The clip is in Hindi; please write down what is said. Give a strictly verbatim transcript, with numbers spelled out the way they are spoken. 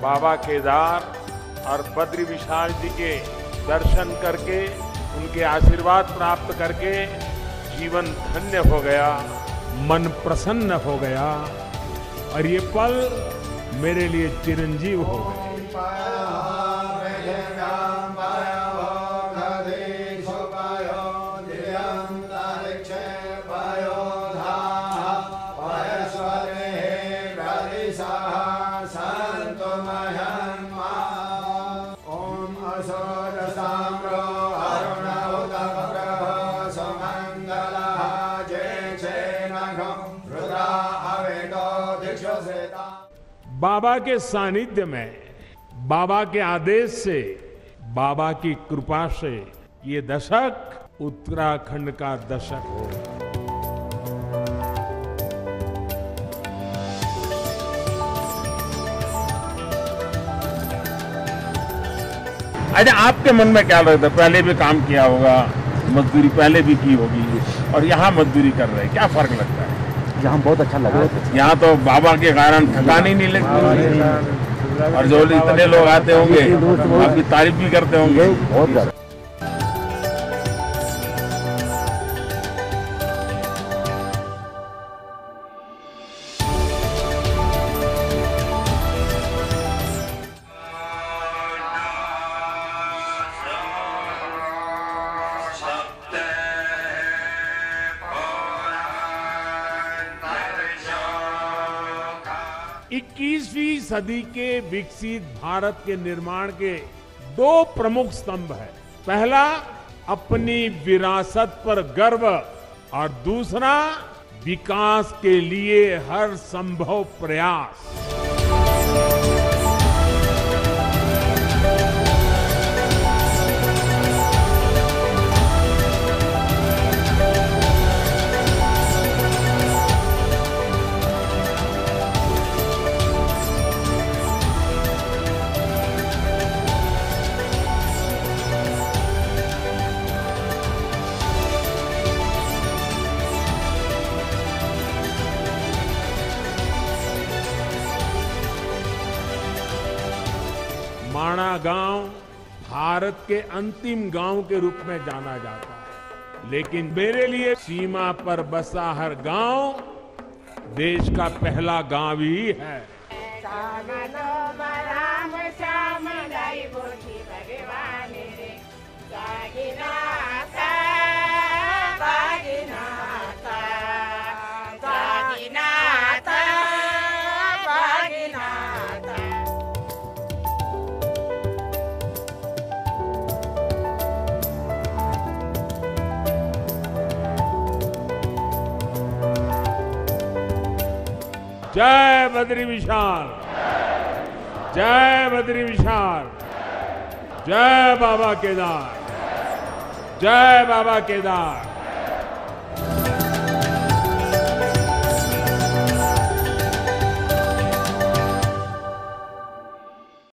बाबा केदार और बद्री विशाल जी के दर्शन करके, उनके आशीर्वाद प्राप्त करके जीवन धन्य हो गया, मन प्रसन्न हो गया और ये पल मेरे लिए चिरंजीव हो गए। बाबा के सानिध्य में, बाबा के आदेश से, बाबा की कृपा से ये दशक उत्तराखंड का दशक हो। अच्छा, आपके मन में क्या लगता है? पहले भी काम किया होगा, मजदूरी पहले भी की होगी और यहाँ मजदूरी कर रहे हैं, क्या फर्क लगता है? यहाँ बहुत अच्छा लगा है। यहाँ तो बाबा के कारण थकान ही नहीं लगती और जो इतने लोग आते होंगे आपकी तारीफ भी करते होंगे बहुत ज्यादा। इक्कीसवीं सदी के विकसित भारत के निर्माण के दो प्रमुख स्तंभ हैं। पहला, अपनी विरासत पर गर्व और दूसरा, विकास के लिए हर संभव प्रयास। माणा गांव भारत के अंतिम गांव के रूप में जाना जाता है, लेकिन मेरे लिए सीमा पर बसा हर गांव देश का पहला गांव ही है। जय बद्री विशाल, जय बद्री विशाल, जय बाबा केदार, जय बाबा केदार।